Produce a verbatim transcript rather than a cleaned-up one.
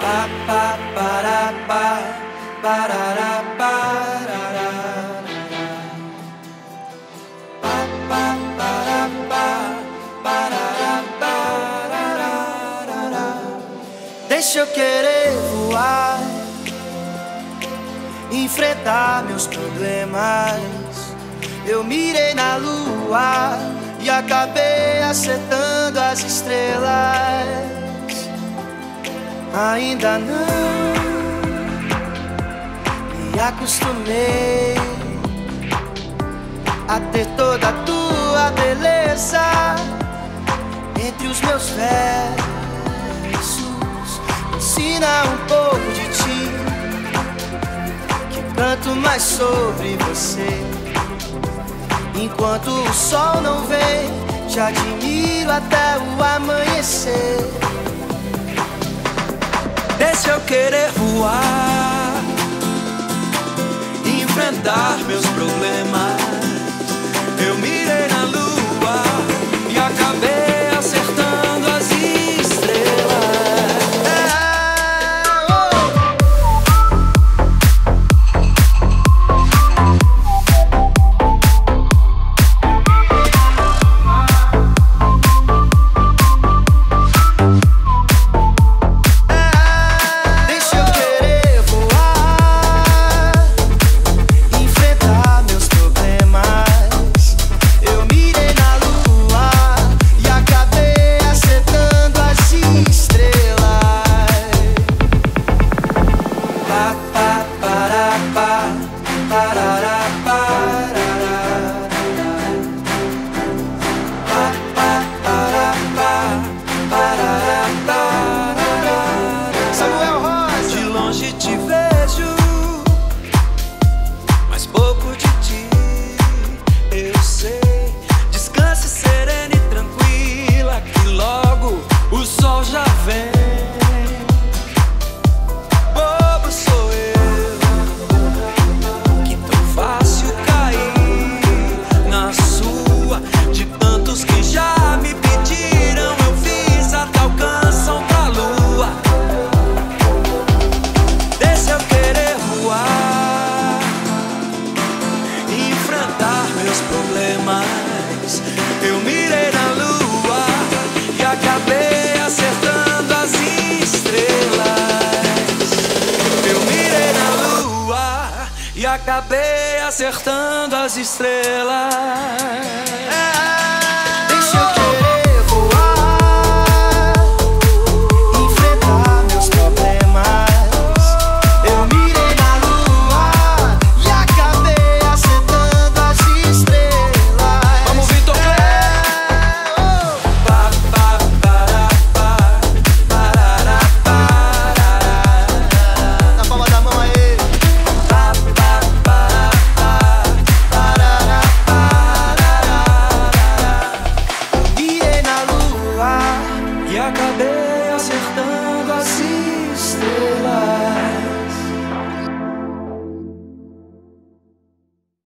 Pa, pa, para, pa, parará, parará. Pa, pa, para, pa, parará, parará. Deixa eu querer voar, enfrentar meus problemas. Eu mirei na lua e acabei acertando as estrelas. Ainda não me acostumei a ter toda a tua beleza entre os meus versos. Ensina um pouco de ti, que canto mais sobre você. Enquanto o sol não vem, te admiro até o amanhecer. Deixa eu querer voar, enfrentar meus problemas. Eu mirei na lua e acabei acertando as estrelas. É, oh. Te vejo, mas pouco de ti eu sei. Descanse serena e tranquila, que logo o sol já vem. Bobo sou eu, que tão fácil cair na sua. De tantos que já me pediram, eu fiz até alcançam pra lua. Problemas. Eu mirei na lua e acabei acertando as estrelas. Eu mirei na lua e acabei acertando as estrelas. É.